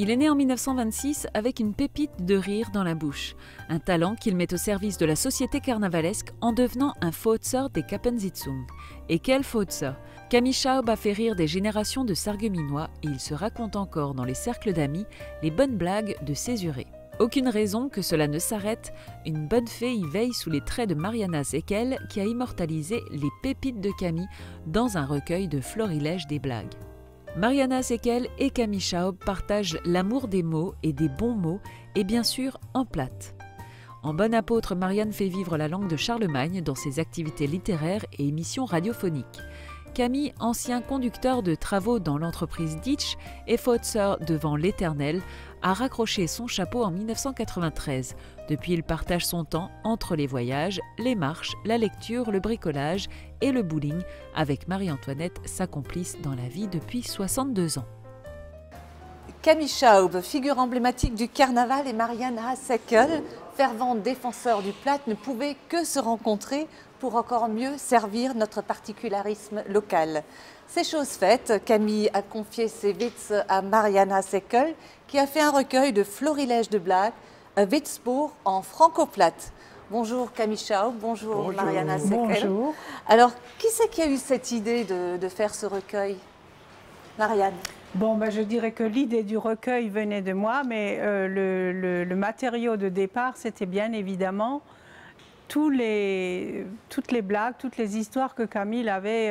Il est né en 1926 avec une pépite de rire dans la bouche, un talent qu'il met au service de la société carnavalesque en devenant un Fauzer des Kappensitzung. Et quel Fauzer! Camille Schaub a fait rire des générations de Sarregueminois et il se raconte encore dans les cercles d'amis les bonnes blagues de Césuré. Aucune raison que cela ne s'arrête, une bonne fée y veille sous les traits de Mariana Seckel qui a immortalisé les pépites de Camille dans un recueil de florilèges des blagues. Mariana Seckel et Camille Schaub partagent l'amour des mots et des bons mots et bien sûr en plate. En bonne apôtre, Marianne fait vivre la langue de Charlemagne dans ses activités littéraires et émissions radiophoniques. Camille, ancien conducteur de travaux dans l'entreprise Ditch et Fauzer devant l'Éternel, a raccroché son chapeau en 1993. Depuis, il partage son temps entre les voyages, les marches, la lecture, le bricolage et le bowling, avec Marie-Antoinette, sa complice dans la vie depuis 62 ans. Camille Schaub, figure emblématique du carnaval, et Mariana Seckel, fervente défenseur du plâtre, ne pouvaient que se rencontrer pour encore mieux servir notre particularisme local. C'est chose faite, Camille a confié ses witz à Mariana Seckel, qui a fait un recueil de florilèges de blagues, un Witzbuch en franco-plate. Bonjour Camille Schaub, bonjour Mariana Seckel. Bonjour. Alors, qui c'est qui a eu cette idée de faire ce recueil? Marianne? Bon, ben, je dirais que l'idée du recueil venait de moi, mais le matériau de départ, c'était bien évidemment toutes les blagues, toutes les histoires que Camille avait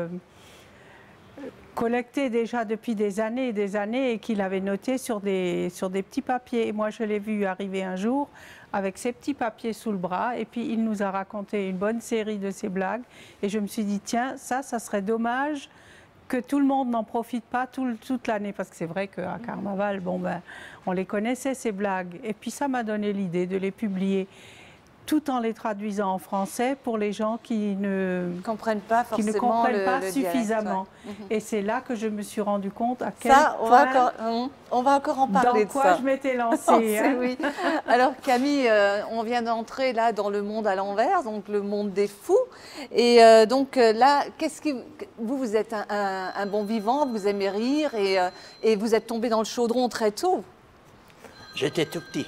collectées déjà depuis des années et qu'il avait notées sur des petits papiers. Et moi, je l'ai vu arriver un jour avec ces petits papiers sous le bras, et puis il nous a raconté une bonne série de ces blagues. Et je me suis dit, tiens, ça serait dommage que tout le monde n'en profite pas toute l'année, parce que c'est vrai qu'à Carnaval, bon, ben, on les connaissait, ces blagues. Et puis ça m'a donné l'idée de les publier tout en les traduisant en français pour les gens qui ne comprennent pas forcément, qui ne comprennent pas le suffisamment. dialecte, ouais. Et c'est là que je me suis rendu compte à quel Ça, point on va encore en parler dans quoi je m'étais lancée. Hein. Oui. Alors Camille, on vient d'entrer là dans le monde à l'envers, donc le monde des fous. Et donc là, vous êtes un bon vivant, vous aimez rire et vous êtes tombé dans le chaudron très tôt. J'étais tout petit.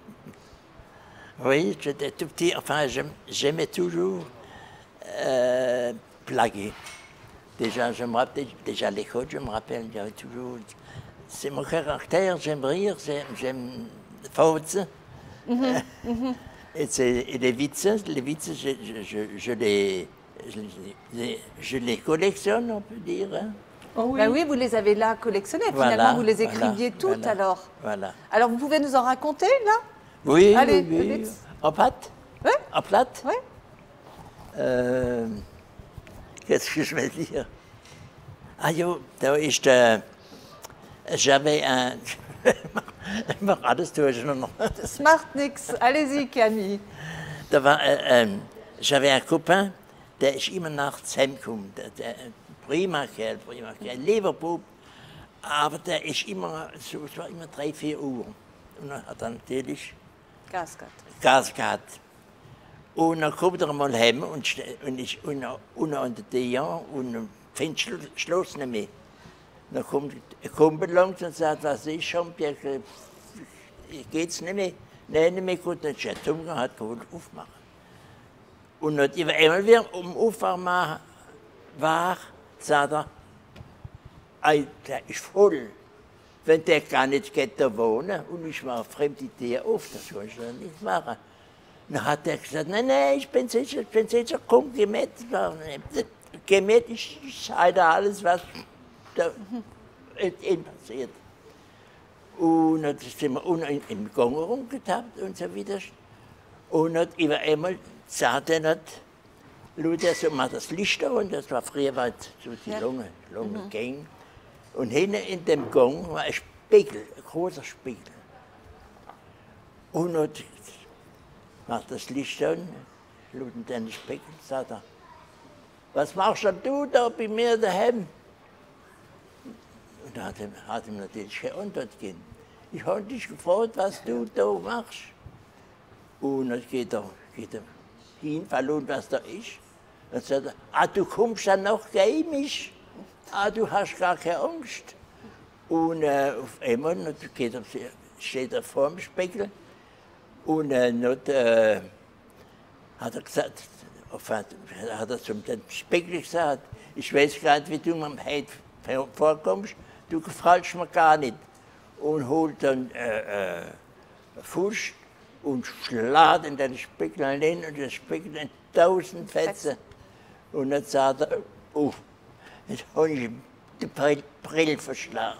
Oui, j'étais tout petit. Enfin, j'aimais toujours blaguer. Déjà, je me rappelle, déjà à l'école, je me rappelle, j'avais toujours... C'est mon caractère, j'aime rire, j'aime faute. Et les vitses, je les collectionne, on peut dire. Hein. Oh oui. Ben oui, vous les avez là collectionnés. Finalement, Voilà, vous les écriviez toutes voilà, alors. Voilà. Alors, vous pouvez nous en raconter là? Oui, allez, oui. En plate? Oui. En plate? Oui. Qu'est-ce que je vais dire? Ah, j'avais un... Ich mache alles durcheinander. Das macht nichts. Allez-y, Camille. J'avais un copain, der ist immer nachts heimgekommen. Prima Kerl, lieber Bub. Aber der ist immer, es war immer 3, 4 Uhr. Und dann hat er natürlich Gas gehabt. Und dann kommt er mal heim und ist unter den Jahren und das Fenster schloss nicht mehr. Dann kommt ein Kumpel langs und sagt, was ist schon, geht's nicht mehr? Nein, nicht mehr gut. Dann ist er dumm, hat gewollt aufmachen. Und dann immer wieder aufmachen war, sagt er, der ist voll. Wenn der gar nicht geht da wohnen und ich war fremd die Tür auf, das soll ich dann nicht machen. Dann hat er gesagt, nein, ich bin sicher, komm, geh mit. Geh mit, ich sage alles, was da ihm passiert. Und dann sind wir unten im Gang rumgetappt und so wieder. Und dann über einmal sagt er nicht, Luther, so mal das Licht da und das war früher so die lange Gang. Und hinten in dem Gang war ein Spiegel, ein großer Spiegel. Und dann macht das Licht an, schaut in den Spiegel, sagt er, was machst denn du da bei mir daheim? Und da hat ihm natürlich keine Antwort gegeben. Ich habe dich gefragt, was du da machst. Und dann geht er hin, verloren, was da ist. Dann sagt er, du kommst dann noch gegen mich? Du hast gar keine Angst. Und auf einmal steht er vor dem Spiegel und hat er gesagt, hat er zum Spiegel gesagt, ich weiß gerade, wie du mir heute vorkommst, du gefällst mir gar nicht. Und holt dann Fuß und schlägt in den Spiegel rein und der Spiegel in 1000 Fetzen. Und dann sagt er, oh, jetzt habe ich die Brille verschlagen.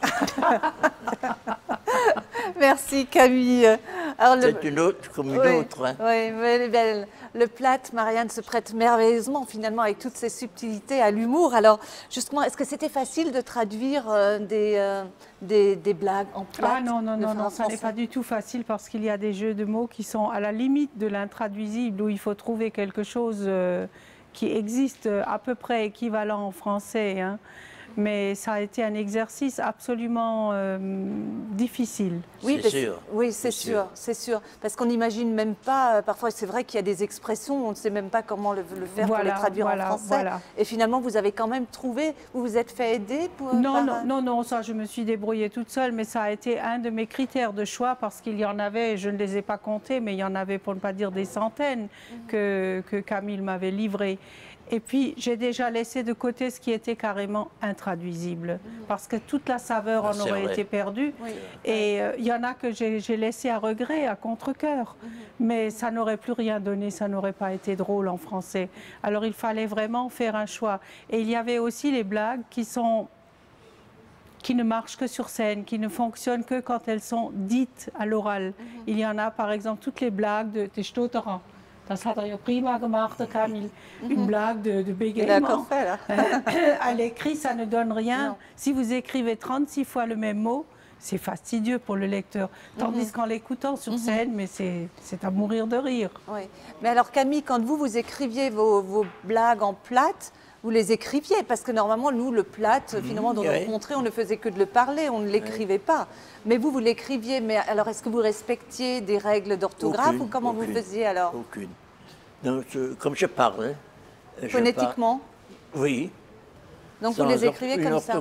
Merci Camille. Alors, C'est une autre comme une autre. Hein. Oui, mais elle est belle. Le Platt, Marianne se prête merveilleusement finalement avec toutes ses subtilités à l'humour. Alors justement, est-ce que c'était facile de traduire des blagues en Platt? Ah non, non, non, non, ça n'est pas du tout facile parce qu'il y a des jeux de mots qui sont à la limite de l'intraduisible où il faut trouver quelque chose qui existe à peu près équivalent en français. Hein. Mais ça a été un exercice absolument difficile. Oui, c'est sûr. Oui, c'est sûr, c'est sûr. Parce qu'on n'imagine même pas, parfois c'est vrai qu'il y a des expressions, on ne sait même pas comment le faire pour les traduire en français. Voilà. Et finalement, vous avez quand même trouvé, vous vous êtes fait aider pour... Non, ça je me suis débrouillée toute seule, mais ça a été un de mes critères de choix parce qu'il y en avait, je ne les ai pas comptés, mais il y en avait pour ne pas dire des centaines que Camille m'avait livrées. Et puis, j'ai déjà laissé de côté ce qui était carrément intraduisible, parce que toute la saveur en aurait été perdue. Oui. Et il y en a que j'ai laissé à regret, à contre-cœur. Mais ça n'aurait plus rien donné, ça n'aurait pas été drôle en français. Alors, il fallait vraiment faire un choix. Et il y avait aussi les blagues qui ne marchent que sur scène, qui ne fonctionnent que quand elles sont dites à l'oral. Il y en a, par exemple, toutes les blagues de Stotteren. Das hat er ja prima gemacht, Camille. Une blague de bégaiement. À l'écrit, ça ne donne rien. Non. Si vous écrivez 36 fois le même mot, c'est fastidieux pour le lecteur. Tandis qu'en l'écoutant sur scène, mais c'est à mourir de rire. Oui. Mais alors Camille, quand vous écriviez vos blagues en Platt, vous les écriviez, parce que normalement, nous, le Platt, finalement, dans notre contrée, on ne faisait que de le parler, on ne l'écrivait pas. Mais vous l'écriviez. Mais alors, est-ce que vous respectiez des règles d'orthographe ou comment vous faisiez alors? Aucune. Donc, comme je parle. Phonétiquement? Oui. Donc, vous les écrivez comme ça?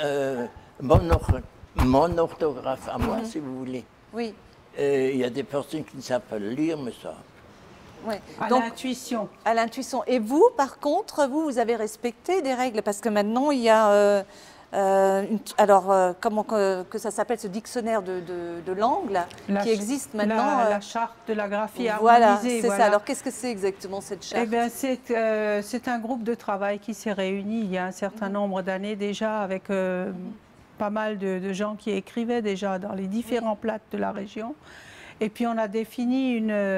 Mon orthographe à moi, si vous voulez. Oui. Il y a des personnes qui ne savent pas lire, mais ça. Ouais. À l'intuition. À l'intuition. Et vous, par contre, vous avez respecté des règles parce que maintenant, il y a, comment que ça s'appelle, ce dictionnaire de langue là, qui existe maintenant. La charte de la graphie harmonisée. Voilà, c'est ça. Alors, qu'est-ce que c'est exactement cette charte? Eh bien, c'est un groupe de travail qui s'est réuni il y a un certain nombre d'années déjà avec pas mal de gens qui écrivaient déjà dans les différents plates de la région. Et puis on a défini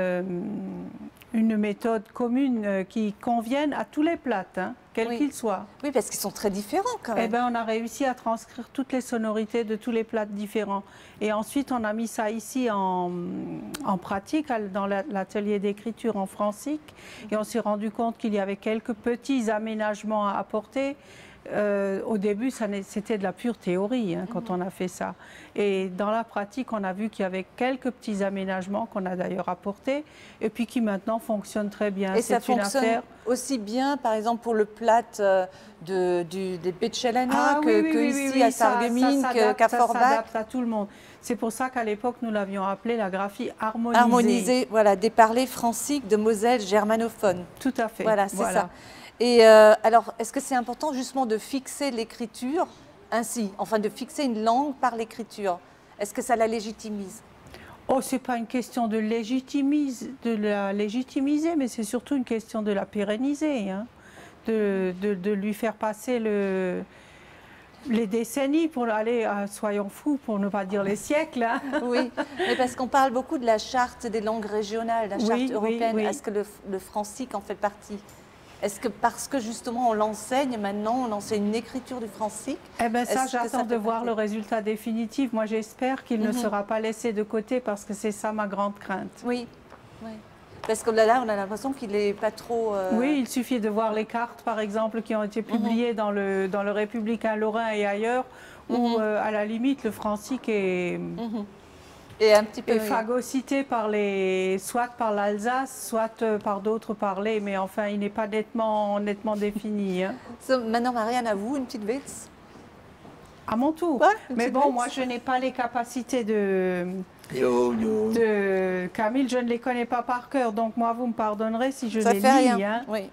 une méthode commune qui convienne à tous les plates, hein, quels qu'ils soient. Oui, parce qu'ils sont très différents quand même. Eh bien, on a réussi à transcrire toutes les sonorités de tous les plates différents. Et ensuite, on a mis ça ici en pratique dans l'atelier d'écriture en francique. Et on s'est rendu compte qu'il y avait quelques petits aménagements à apporter. Au début, c'était de la pure théorie hein, quand on a fait ça. Et dans la pratique, on a vu qu'il y avait quelques petits aménagements qu'on a d'ailleurs apportés et puis qui maintenant fonctionnent très bien. Et ça fonctionne aussi bien, par exemple, pour le Platt des Betchelana ici à Sarreguemines, qu'à Forbach. Ça s'adapte à tout le monde. C'est pour ça qu'à l'époque, nous l'avions appelé la graphie harmonisée. Harmonisée, voilà, des parlers franciques de Moselle germanophone. Tout à fait. Voilà, c'est ça. Et alors, est-ce que c'est important justement de fixer l'écriture ainsi, enfin de fixer une langue par l'écriture? Est-ce que ça la légitimise? Oh, c'est pas une question de la légitimiser, mais c'est surtout une question de la pérenniser, hein, de lui faire passer les décennies pour aller, soyons fous, pour ne pas dire les siècles. Hein. Oui, mais parce qu'on parle beaucoup de la charte des langues régionales, la charte européenne. Est-ce que le francique en fait partie? Est-ce que parce que justement on l'enseigne maintenant, on enseigne une écriture du francique? Eh bien ça, j'attends de voir le résultat définitif. Moi j'espère qu'il ne sera pas laissé de côté parce que c'est ça ma grande crainte. Oui, oui. Parce que là, on a l'impression qu'il n'est pas trop... Oui, il suffit de voir les cartes par exemple qui ont été publiées dans le Républicain Lorrain et ailleurs où à la limite le francique est... Et un petit peu phagocyté soit par l'Alsace, soit par d'autres parlers, mais enfin, il n'est pas nettement défini. Hein. Maintenant, Marianne, à vous, une petite Witz? À mon tour. Ouais, Mais bon, moi, je n'ai pas les capacités de Camille, je ne les connais pas par cœur. Donc, moi, vous me pardonnerez si je Ça les fait lis. rien. Hein. Oui.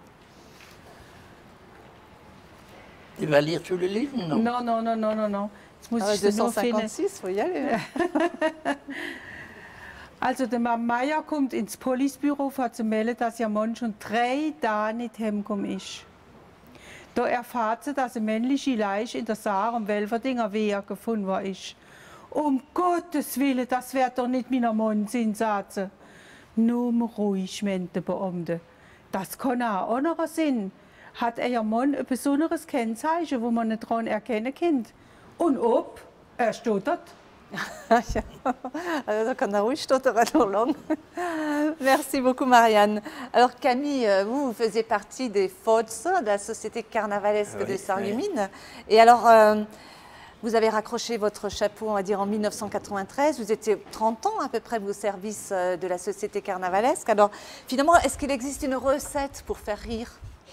Tu vas lire tout le livre? Non. Non, non, non, non, non, non. Jetzt muss Ah, ich es nur finden. 256, faut y aller. Hein. Also der Mann Meier kommt ins Polizeibüro für zu melden, dass ihr Mann schon 3 Tage nicht heimgekommen ist. Da erfahrt sie, dass eine männliche Leiche in der Saar am Welverdinger Wehr gefunden worden ist. Um Gottes Willen, das wird doch nicht mein Mann sein, sagt sie. Nur ruhig, meint der Beamte. Das kann auch anderer sein. Hat ihr Mann ein besonderes Kennzeichen, wo man nicht daran erkennen kann? Und ob? Er stottert. Ja. Alors, donc, on a ruhig stottern noch lang. Merci beaucoup, Marianne. Alors, Camille, vous faisiez partie des FODS, de la Société carnavalesque Oui, de Sarreguemines. Et alors, vous avez raccroché votre chapeau, on va dire, en 1993. Vous étiez 30 ans à peu près au service de la Société carnavalesque. Alors, finalement, est-ce qu'il existe une recette pour faire rire?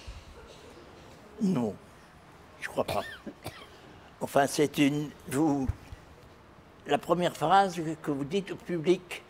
Non, je crois pas. Enfin, c'est une... La première phrase que vous dites au public,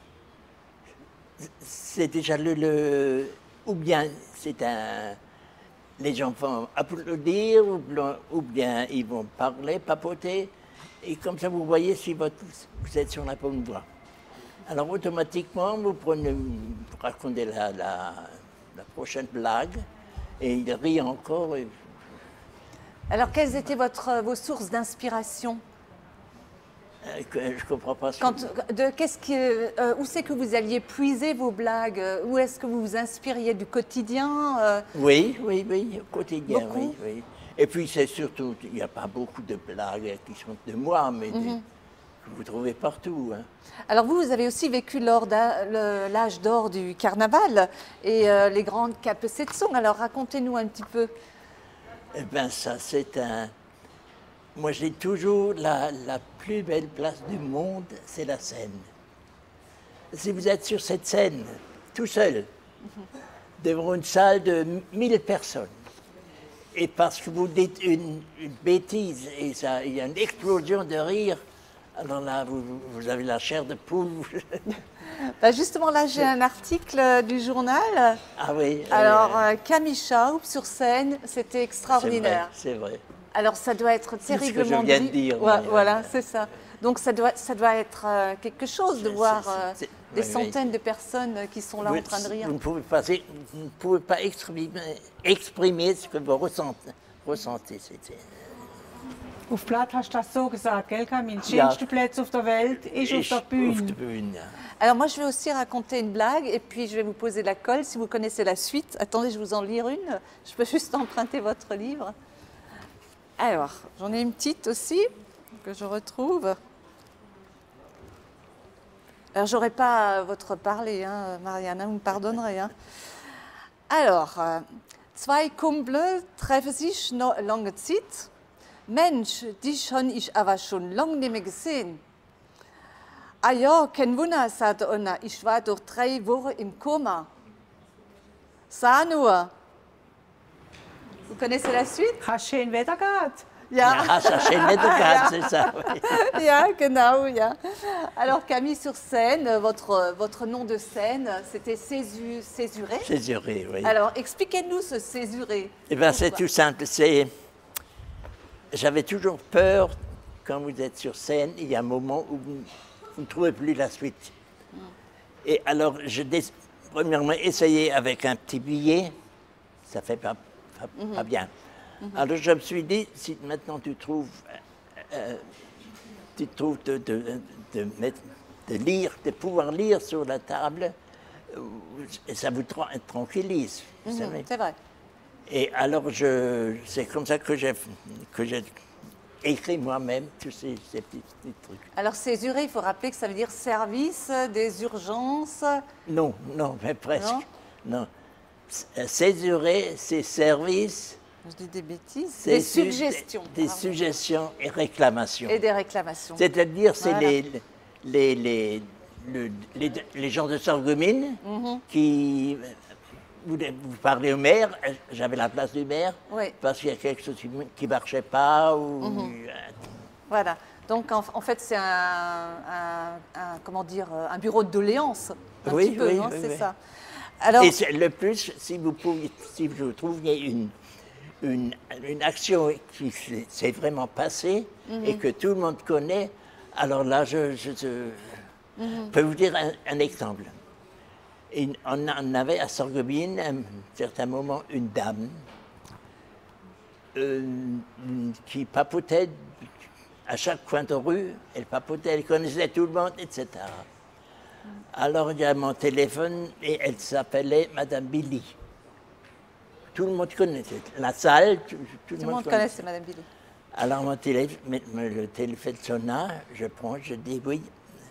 c'est déjà ou bien c'est un... Les gens vont applaudir, ou bien ils vont parler, papoter, et comme ça vous voyez si vous êtes sur la bonne voie. Alors automatiquement, vous racontez la prochaine blague, et il rit encore. Alors, quelles étaient vos sources d'inspiration? Je ne comprends pas ce où c'est que vous alliez puiser vos blagues? Où est-ce que vous vous inspiriez du quotidien? Oui, au quotidien, Beaucoup? oui. Et puis c'est surtout, il n'y a pas beaucoup de blagues qui sont de moi, mais que vous trouvez partout. Hein. Alors vous avez aussi vécu lors de l'âge d'or du carnaval et les grandes Capesetsung. Alors racontez-nous un petit peu. Eh bien ça c'est un... Moi j'ai toujours la plus belle place du monde, c'est la scène. Si vous êtes sur cette scène, tout seul, devant une salle de 1000 personnes, et parce que vous dites une bêtise et il y a une explosion de rire, alors là vous avez la chair de poule. Bah justement là j'ai un article du journal. Ah oui. Alors Camille Schaub sur scène, c'était extraordinaire. C'est vrai. Alors ça doit être terriblement... C'est ce que je viens de dire. Ouais, voilà, c'est ça. Donc ça doit être quelque chose de voir des centaines de personnes qui sont là en train de rire. Vous ne pouvez pas exprimer ce que vous ressentez. Auf Blatt hast du das so gesagt, gell, Camille? Der Ja. schönste Platz auf der Welt ist auf der Bühne. Ja. Alors moi je vais aussi raconter une blague et puis je vais vous poser la colle si vous connaissez la suite. Attendez, je vais vous en lire une. Je peux juste emprunter votre livre. Alors, j'en ai une petite aussi que je retrouve. Alors, j'aurais pas votre parler, hein, Marianne, vous me pardonnerez. Hein. Alors, zwei Kumpel treffen sich noch lange Zeit. Mensch, dich habe ich aber schon lange nicht mehr gesehen. Ah ja, kein Wunder, sagte einer, ich war doch 3 Wochen im Koma. Sah nur. Vous connaissez la suite? Hast schön Wetter gehabt? Ja. Ah, ça chez Médecins, c'est ça. Oui. Ja, genau, ja. Alors Camille, sur scène, votre nom de scène, c'était Césuré. Césuré, oui. Alors expliquez-nous ce Césuré. Eh bien, c'est tout simple. J'avais toujours peur, quand vous êtes sur scène, il y a un moment où vous ne trouvez plus la suite. Et alors, premièrement, essayé avec un petit billet, ça fait pas bien. Alors, je me suis dit, si maintenant tu trouves de pouvoir lire sur la table, ça vous tranquillise, vous savez. C'est vrai. Et alors, c'est comme ça que j'ai écrit moi-même tous ces petits trucs. Alors Césuré, il faut rappeler que ça veut dire service des urgences. Non, mais presque. Non. Césuré, c'est service. Je dis des bêtises. Des suggestions. Des suggestions et réclamations. Et des réclamations. C'est-à-dire, c'est voilà. les gens de Sarreguemines qui... Vous parlez au maire, j'avais la place du maire, Oui. parce qu'il y a quelque chose qui ne marchait pas, ou Voilà. Donc en fait, c'est comment dire, un bureau de doléances, un petit peu, hein, c'est ça. Alors, et le plus, si vous trouviez une action qui s'est vraiment passée et que tout le monde connaît, alors là, je peux vous dire un exemple. On avait à Sarreguemines, à un certain moment, une dame qui papotait à chaque coin de rue, elle papotait, elle connaissait tout le monde, etc. Alors il y a mon téléphone et elle s'appelait Madame Billy. Tout le monde connaissait. La salle, tout le monde connaissait Madame Billy. Alors le téléphone sonna, je prends, je dis oui.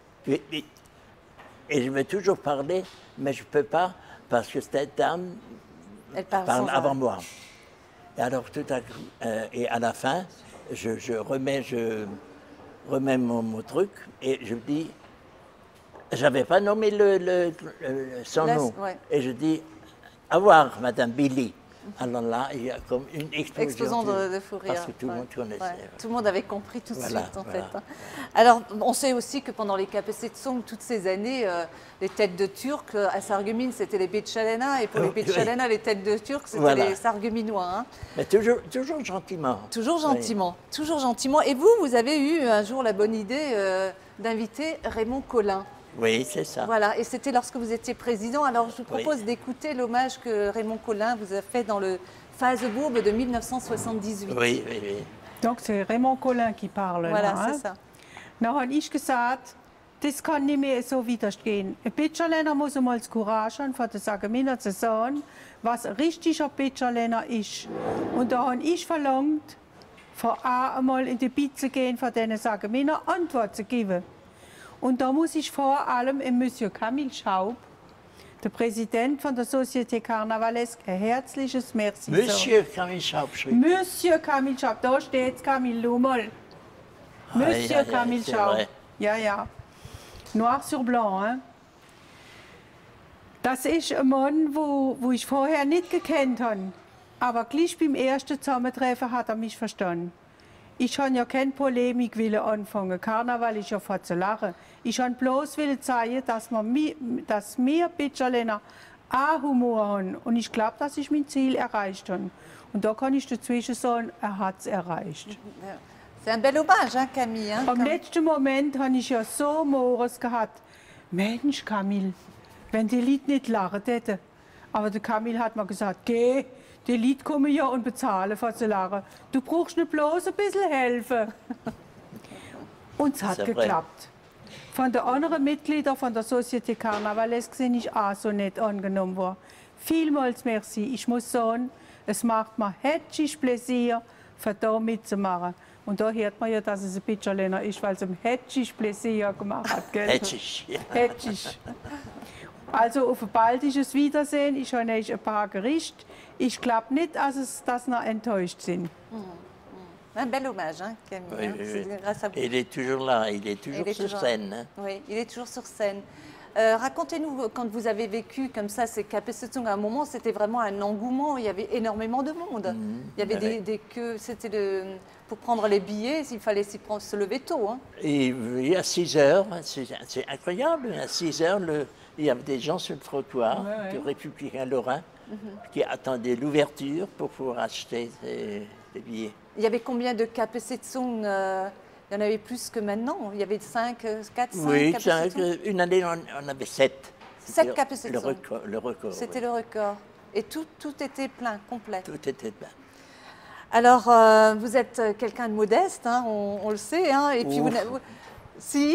Et je veux toujours parler, mais je ne peux pas parce que cette dame elle parle avant moi. Et alors tout à coup, et à la fin, je remets mon truc et je dis, j'avais pas nommé son nom. Ouais. Et je dis, au revoir, Madame Billy. Alors là, il y a comme une explosion de fou rire. Parce que tout le monde connaissait. Ouais. Tout le monde avait compris tout de suite, en fait. Alors, on sait aussi que pendant les KPC toutes ces années, les têtes de Turcs, à Sarreguemines, c'était les Béchalena, et pour les Béchalena, les têtes de Turcs, c'était les Sarregueminois. Hein. Mais toujours gentiment. Toujours gentiment, toujours gentiment. Et vous avez eu un jour la bonne idée d'inviter Raymond Collin. Oui, c'est ça. Voilà, et c'était lorsque vous étiez président. Alors, je vous propose d'écouter l'hommage que Raymond Collin vous a fait dans le Phasebourg de 1978. Oui. Donc, c'est Raymond Collin qui parle. Voilà, là, c'est ça. Dann habe ich gesagt, das kann nicht mehr so weitergehen. Ein Bitcherländer muss einmal das Courage haben, von der Sarregueminer zu sagen, was ein richtiger Bitcherländer ist. Und da habe ich verlangt, von einmal in die Bit zu gehen, von diesen Sarregueminer Antwort zu geben. Und da muss ich vor allem im Monsieur Camille Schaub, der Präsident von der Société Carnavalesque, ein herzliches Merci sagen. Monsieur Camille Schaub. Monsieur Camille Schaub, da steht Camille Lummel. Monsieur Camille Schaub. Ja. Noir sur blanc. Hein? Das ist ein Mann, wo ich vorher nicht gekannt habe. Aber gleich beim ersten Zusammentreffen hat er mich verstanden. Ich habe ja keine Polemik anfangen. Karneval ist ja vor zu lachen. Ich wollte bloß zeigen, dass wir Bitcherländer auch Humor haben. Und ich glaube, dass ich mein Ziel erreicht habe. Und da kann ich dazwischen sagen, hat es erreicht. C'est un bel hommage, hein, Camille. Hein, Am letzten Moment habe ich ja so Mores gehabt. Mensch, Camille, wenn die Leute nicht lachen hätten. Aber der Camille hat mir gesagt, geh. Die Leute kommen ja und bezahlen, für zu lachen. Du brauchst nicht bloß ein bisschen helfen. Und es hat geklappt. Von den anderen Mitgliedern von der Société Carnavalesque sind ich auch so nett angenommen worden. Vielmals merci. Ich muss sagen, es macht mir herzlich Pläsier, für da mitzumachen. Und da hört man ja, dass es ein Bitcherländer ist, weil es ihm herzlich Pläsier gemacht hat. Herzlich. Herzlich. Also auf ein baldiges Wiedersehen. Ich habe euch ein paar Gerichte. Ich glaube nicht, dass noch enttäuscht sind. Un bel hommage, hein, Camille. Oui. Grâce à vous. Il est toujours là, il est toujours sur scène. Hein. Oui, il est toujours sur scène. Racontez-nous, quand vous avez vécu comme ça ces KPC, à un moment, c'était vraiment un engouement. Il y avait énormément de monde. Il y avait des queues. C'était pour prendre les billets, il fallait se lever tôt. Hein. Et à 6 heures, c'est incroyable. À 6 heures, il y avait des gens sur le trottoir du Républicain Lorrain qui attendaient l'ouverture pour pouvoir acheter des billets. Il y avait combien de KPC Tsung il y en avait plus que maintenant. Il y avait 5, 4, 5 Oui, KPC 5. Une année, on avait 7. 7 KPC le record. C'était le record. Et tout était plein, complet. Tout était plein. Alors, vous êtes quelqu'un de modeste, hein, on le sait. Hein, et puis si.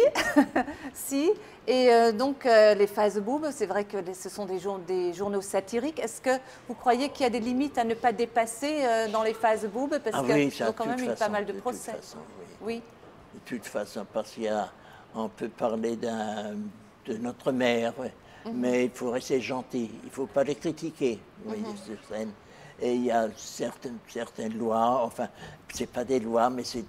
Et donc, les Phasebourg, c'est vrai que ce sont des journaux satiriques. Est-ce que vous croyez qu'il y a des limites à ne pas dépasser dans les Phasebourg? Parce qu'ils ont quand même eu pas mal de procès. Façon, oui. De toute façon, parce qu'on peut parler de notre mère, mais il faut rester gentil. Il ne faut pas les critiquer, sur scène. Et il y a certaines lois, enfin, ce n'est pas des lois, mais c'est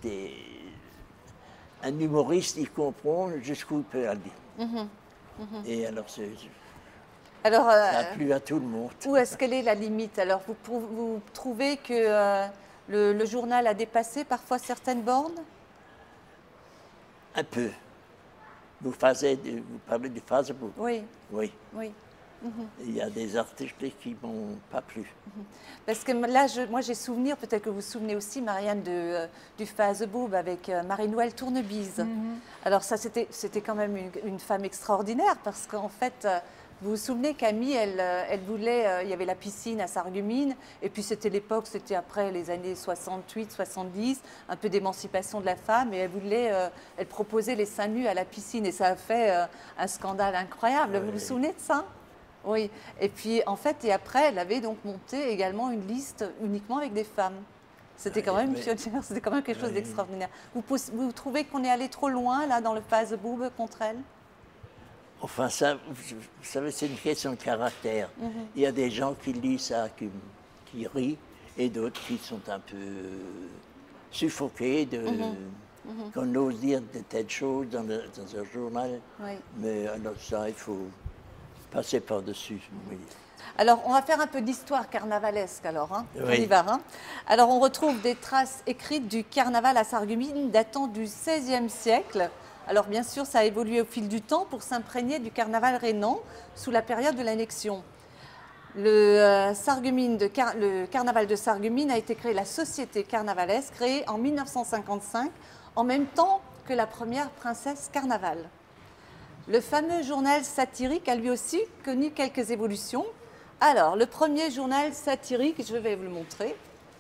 un humoriste, il comprend jusqu'où il peut aller. Et alors, ça a plu à tout le monde. Où est-ce qu'elle est la limite? Alors, vous trouvez que le journal a dépassé parfois certaines bornes? Un peu. Vous parlez du Phaseboub? Oui. Oui. Oui. Il y a des articles qui ne m'ont pas plu. Parce que là, moi j'ai souvenir, peut-être que vous vous souvenez aussi, Marianne, du Phaseboub avec Marie-Noël Tournebise. Alors ça, c'était quand même une femme extraordinaire parce qu'en fait, vous vous souvenez, Camille, elle voulait, il y avait la piscine à Sarreguemines, et puis c'était l'époque, c'était après les années 68, 70, un peu d'émancipation de la femme, et elle proposait les seins nus à la piscine, et ça a fait un scandale incroyable. Vous vous souvenez de ça? Oui, et puis en fait, et après, elle avait donc monté également une liste uniquement avec des femmes. C'était quand même une pionnière, c'était quand même quelque chose d'extraordinaire. Vous trouvez qu'on est allé trop loin, là, dans le Phaseboub contre elle? Enfin, ça, vous savez, c'est une question de caractère. Il y a des gens qui lisent ça, qui rient, et d'autres qui sont un peu suffoqués qu'on ose dire de telles choses dans un journal. Oui. Mais alors ça, il faut passer par-dessus. Oui. Alors, on va faire un peu d'histoire carnavalesque, alors. Hein. Oui. On y va. Hein. Alors, on retrouve des traces écrites du carnaval à Sarreguemines datant du XVIe siècle. Alors, bien sûr, ça a évolué au fil du temps pour s'imprégner du carnaval rhénan sous la période de l'annexion. Le carnaval de Sarreguemines a été créé, la société carnavalesque, créée en 1955, en même temps que la première princesse carnaval. Le fameux journal satirique a lui aussi connu quelques évolutions. Alors, le premier journal satirique, je vais vous le montrer.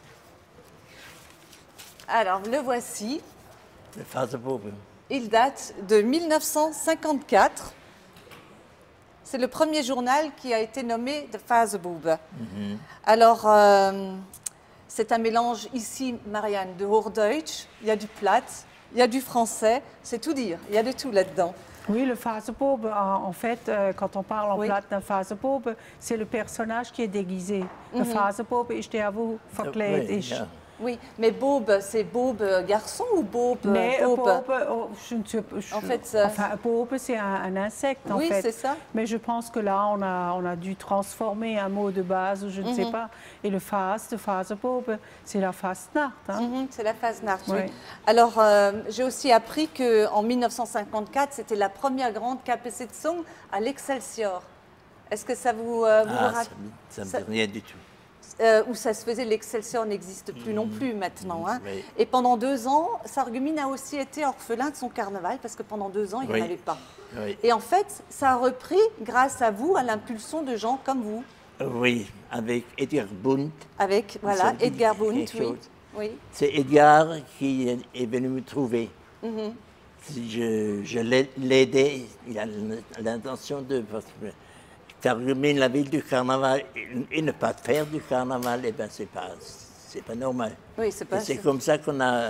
Alors, le voici. Le Phaseboub. Il date de 1954. C'est le premier journal qui a été nommé de Phaseboub. Alors, c'est un mélange ici, Marianne, de Hochdeutsch, il y a du Platt, il y a du français, c'est tout dire, il y a de tout là-dedans. Oui, le Phaseboub, en fait, quand on parle en Platt d'un Phaseboub, c'est le personnage qui est déguisé. Le Phaseboub ist der, der verkleidet ist. Ja. Oui, mais Bob, c'est Bob garçon ou Bob Mais Bob? Bob, je ne sais pas. En fait, enfin, Bob, c'est un insecte, en oui, fait. c'est ça. Mais je pense que là, on a dû transformer un mot de base, ou je ne sais pas. Et le Phas, de Phaseboub, c'est la Fastnacht. Hein? C'est la Fasnacht, oui. Oui. Alors, j'ai aussi appris qu'en 1954, c'était la première grande Kapesitzung à l'Excelsior. Est-ce que ça vous rappelle? Ça ne me dit rien du tout. Où ça se faisait, l'Excelsior n'existe plus non plus maintenant. Hein. Oui. Et pendant 2 ans, Sarreguemines a aussi été orphelin de son carnaval parce que pendant 2 ans, il n'y en avait pas. Oui. Et en fait, ça a repris grâce à vous, à l'impulsion de gens comme vous. Oui, avec Edgar Bundt. Avec, voilà, Ça dit Edgar Bundt, quelque oui. chose. Oui. C'est Edgar qui est venu me trouver. Si je l'aidais, il a l'intention de... Parce que Sarreguemines, la ville du carnaval, et ne pas faire du carnaval, eh ben c'est pas normal. Oui, c'est pas C'est comme ça qu'on a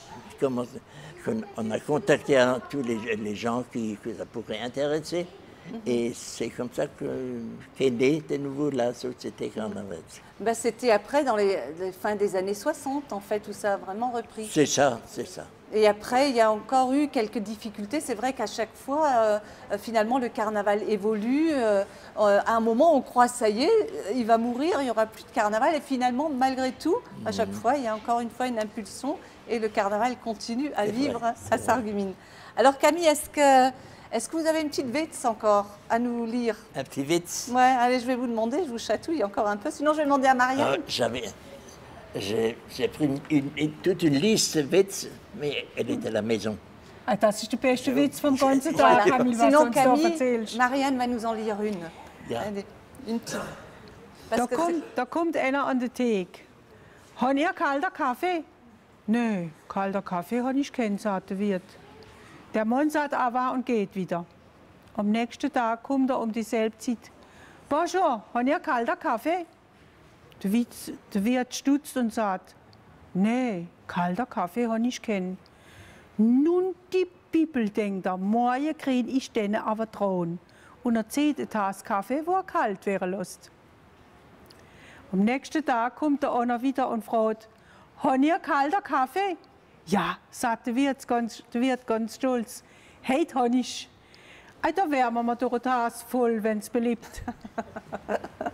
contacté tous les gens que ça pourrait intéresser. Et c'est comme ça qu'est née de nouveau la société carnavalesque. Ben, c'était après, dans les fins des années 60, en fait, où ça a vraiment repris. C'est ça, c'est ça. Et après, il y a encore eu quelques difficultés. C'est vrai qu'à chaque fois, finalement, le carnaval évolue. À un moment, on croit, ça y est, il va mourir, il n'y aura plus de carnaval. Et finalement, malgré tout, à chaque fois, il y a encore une fois une impulsion et le carnaval continue à vivre à Sarreguemines. Alors Camille, est-ce que vous avez une petite vitz encore à nous lire? Un petit vitz. Ouais, allez, je vais vous demander, je vous chatouille encore un peu. Sinon, je vais demander à Marianne. J'ai pris toute une liste de vitz, mais elle est à la maison. Ah, das ist der beste Witz vom ganzen Voilà. Tag, Camille, was du Sinon, uns da Camille, erzählst. Marianne va nous en lire une. Ja. Allez, une petite. Parce que Da kommt einer an den Theke. Haben ihr kalter Kaffee? Nö, kalter Kaffee habe ich keinen, sagt der Wirt. Der Mann sagt aber und geht wieder. Am nächsten Tag kommt er um dieselbe Zeit. Bonjour, haben ihr kalter Kaffee? Der Wirt stutzt und sagt, nee, kalter Kaffee habe ich keinen. Nun die Bibel, denkt er, morgen kriege ich den aber drohen. Und er zieht eine Tasse Kaffee, wo er kalt werden lässt. Am nächsten Tag kommt der einer wieder und fragt, haben ihr kalter Kaffee? Ja, sagt der Wirt ganz stolz. Heute habe ich. Da wärmen wir durch eine Tasse voll, wenn es beliebt.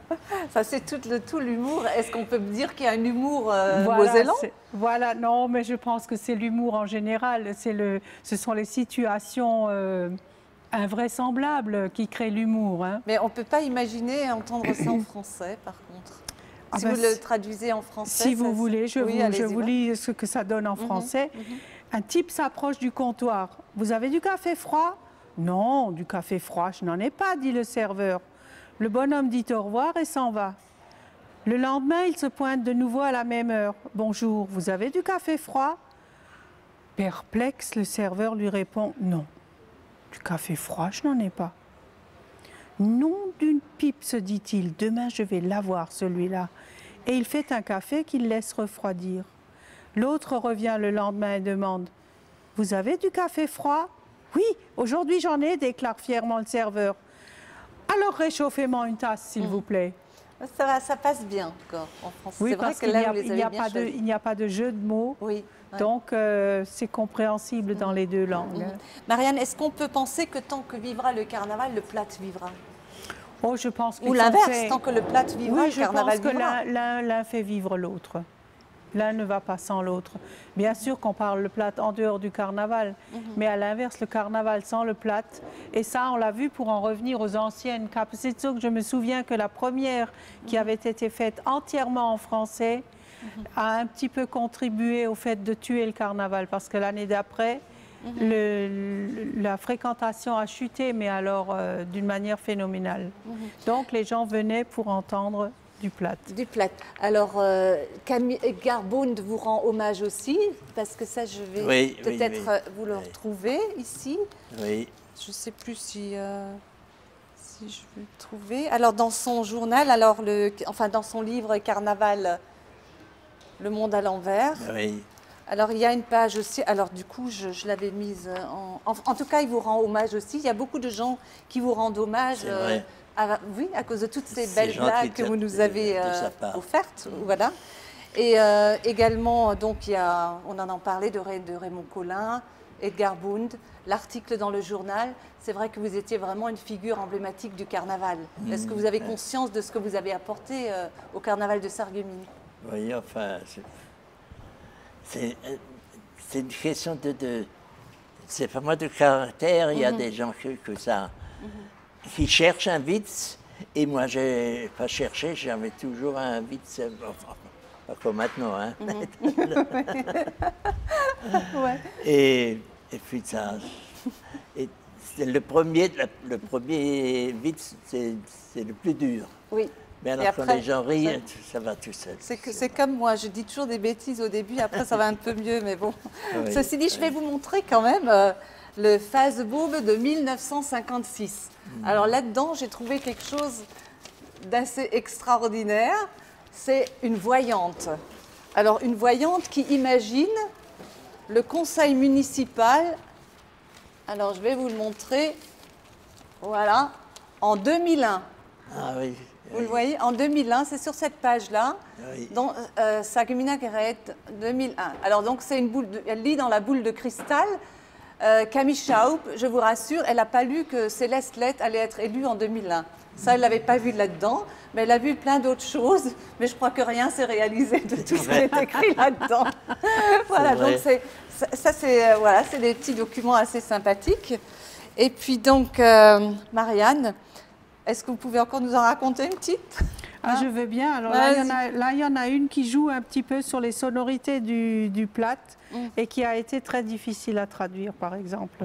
Ça, c'est tout l'humour. Est-ce qu'on peut dire qu'il y a un humour Voilà, mosellan? Voilà, non, mais je pense que c'est l'humour en général. Ce sont les situations invraisemblables qui créent l'humour. Hein. Mais on ne peut pas imaginer entendre ça en français, par contre. Si vous le traduisez en français. Si vous voulez, je vous lis ce que ça donne en français. Un type s'approche du comptoir. Vous avez du café froid? Non, du café froid, je n'en ai pas, dit le serveur. Le bonhomme dit au revoir et s'en va. Le lendemain, il se pointe de nouveau à la même heure. Bonjour, vous avez du café froid? Perplexe, le serveur lui répond non. Du café froid, je n'en ai pas. Nom d'une pipe, se dit-il, demain je vais l'avoir celui-là. Et il fait un café qu'il laisse refroidir. L'autre revient le lendemain et demande « Vous avez du café froid ?»« Oui, aujourd'hui j'en ai », déclare fièrement le serveur. « Alors réchauffez-moi une tasse, s'il vous plaît. » Ça passe bien encore en français. Oui, c'est vrai parce que qu'il là, vous les avez bien choisis. n'y a pas de jeu de mots. Oui. Ouais. Donc, c'est compréhensible dans les deux langues. Marianne, est-ce qu'on peut penser que tant que vivra le carnaval, le Platt vivra? Oh, je pense Ou l'inverse, tant que le Platt vivra, oui, le carnaval vivra. Oui, je pense vivra. que l'un fait vivre l'autre. L'un ne va pas sans l'autre. Bien sûr qu'on parle le Platt en dehors du carnaval, mais à l'inverse, le carnaval sans le Platt. Et ça, on l'a vu pour en revenir aux anciennes Kappensitzung. Je me souviens que la première qui avait été faite entièrement en français a un petit peu contribué au fait de tuer le carnaval, parce que l'année d'après, la fréquentation a chuté, mais alors d'une manière phénoménale. Donc les gens venaient pour entendre du Platt. Du Platt. Alors, Edgar Bund vous rend hommage aussi, parce que ça, je vais peut-être vous le retrouver ici. Oui. Je ne sais plus si je vais le trouver. Alors, dans son journal, enfin dans son livre Carnaval, Le monde à l'envers. Oui. Alors, il y a une page aussi. Alors, du coup, je l'avais mise en tout cas, il vous rend hommage aussi. Il y a beaucoup de gens qui vous rendent hommage. Oui, à cause de toutes ces belles blagues que vous nous avez offertes. Voilà. Et également, donc, on en a parlé de Raymond Collin, Edgar Bund, l'article dans le journal. C'est vrai que vous étiez vraiment une figure emblématique du carnaval. Est-ce que vous avez conscience de ce que vous avez apporté au carnaval de Sarreguemines? Oui, enfin, c'est une question c'est pas moi de caractère. Il y a des gens qui cherchent un Witz, et moi, je n'ai pas cherché, j'avais toujours un Witz, pas comme maintenant. Hein. Et puis ça, le premier Witz, c'est le plus dur. Oui. Mais alors après, quand les gens rient, ça va tout seul. C'est comme moi, je dis toujours des bêtises au début, après ça va un peu mieux, mais bon. Oui, ceci dit, je vais vous montrer quand même le Phasebube de 1956. Alors là-dedans, j'ai trouvé quelque chose d'assez extraordinaire. C'est une voyante. Alors une voyante qui imagine le conseil municipal. Alors je vais vous le montrer. Voilà, en 2001. Ah oui. Vous le voyez, en 2001, c'est sur cette page-là, dans Sarreguemines Gerät 2001. Alors donc c'est une boule, elle lit dans la boule de cristal. Camille Schaub, je vous rassure, elle n'a pas lu que Céleste Lett allait être élue en 2001. Ça, elle ne l'avait pas vu là-dedans, mais elle a vu plein d'autres choses. Mais je crois que rien s'est réalisé de tout ce qui est écrit là-dedans. Voilà, donc c'est des petits documents assez sympathiques. Et puis donc, Marianne, est-ce que vous pouvez encore nous en raconter une petite? Je veux bien. Alors là, il y en a une qui joue un petit peu sur les sonorités du Platt et qui a été très difficile à traduire, par exemple.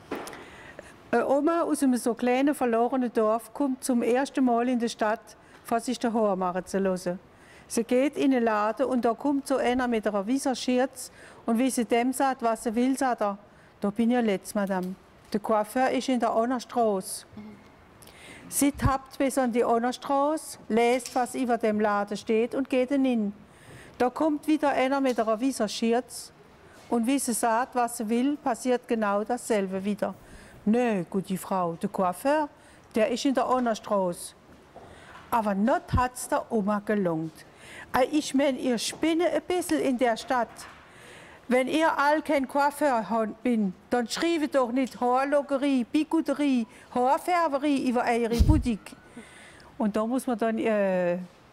Oma aus einem so kleinen verlorenen Dorf kommt zum ersten Mal in der Stadt, vor sich der Haar machen zu lassen. Sie geht in den Laden und da kommt so einer mit einer weißen Schürze und wie sie dem sagt, was sie will, sagt er, da bin ich letzt, Madame. Der Coiffeur ist in der Annerstrasse. Sie tappt bis an die Annerstrasse, liest, was über dem Laden steht und geht hin. Da kommt wieder einer mit einer weißen Schürze und wie sie sagt, was sie will, passiert genau dasselbe wieder. Nö, gute Frau, der Coiffeur, der ist in der Annerstrasse. Aber nicht hat's der Oma gelungen. Ich meine, ihr spinnt ein bisschen in der Stadt. Wenn ihr all kein Coiffeur bin, dann schreibt doch nicht Haarlockerie, Bigouterie, Haarfärberie über eure Boutique. Und da muss man dann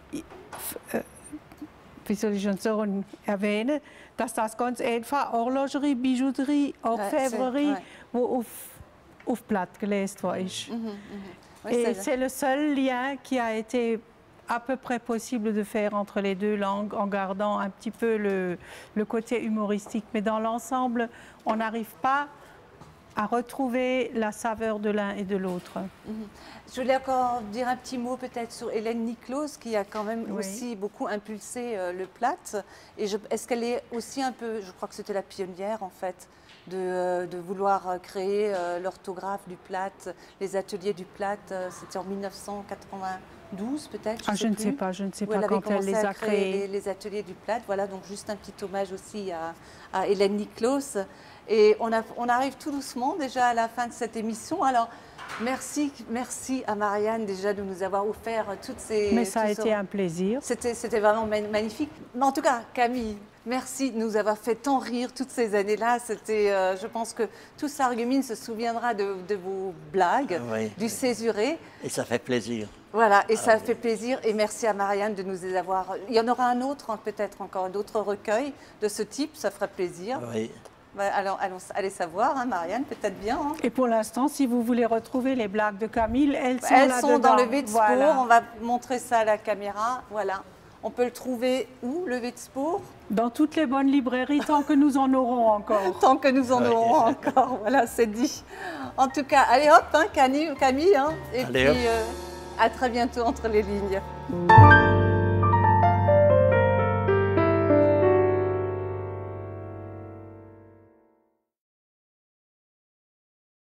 wie soll ich schon sagen, erwähnen, dass das ganz einfach Horlogerie, Bijouterie, Orfèvrerie, wo auf Platte gelesen war. Et c'est le seul lien qui a été à peu près possible de faire entre les deux langues en gardant un petit peu le côté humoristique. Mais dans l'ensemble, on n'arrive pas à retrouver la saveur de l'un et de l'autre. Je voulais encore dire un petit mot peut-être sur Hélène Niclausse qui a quand même aussi beaucoup impulsé le Platt. Et est-ce qu'elle est aussi un peu, je crois que c'était la pionnière en fait, de vouloir créer l'orthographe du Platt, les ateliers du Platt, c'était en 1992 peut-être. Je ne sais pas quand elle les a créés. Les ateliers du Platt, voilà, donc juste un petit hommage aussi à Hélène Niclausse. Et on arrive tout doucement déjà à la fin de cette émission. Alors, merci à Marianne déjà de nous avoir offert toutes ces... Mais ça a été un plaisir. C'était vraiment magnifique. Mais en tout cas, Camille, merci de nous avoir fait tant rire toutes ces années-là. Je pense que tout Sarreguemines se souviendra de vos blagues, du césuré. Et ça fait plaisir. Voilà, et ça fait plaisir. Et merci à Marianne de nous avoir... Il y en aura un autre, hein, peut-être encore d'autres recueils de ce type, ça ferait plaisir. Oui. Alors, allez savoir, hein, Marianne, peut-être bien. Hein. Et pour l'instant, si vous voulez retrouver les blagues de Camille, elles sont dans le Witzbourg. Voilà. On va montrer ça à la caméra. Voilà. On peut le trouver où, le Witzbourg? Dans toutes les bonnes librairies, tant que nous en aurons encore. Tant que nous en aurons encore, voilà, c'est dit. En tout cas, allez hop, hein, Camille, hein, et allez, puis à très bientôt entre les lignes.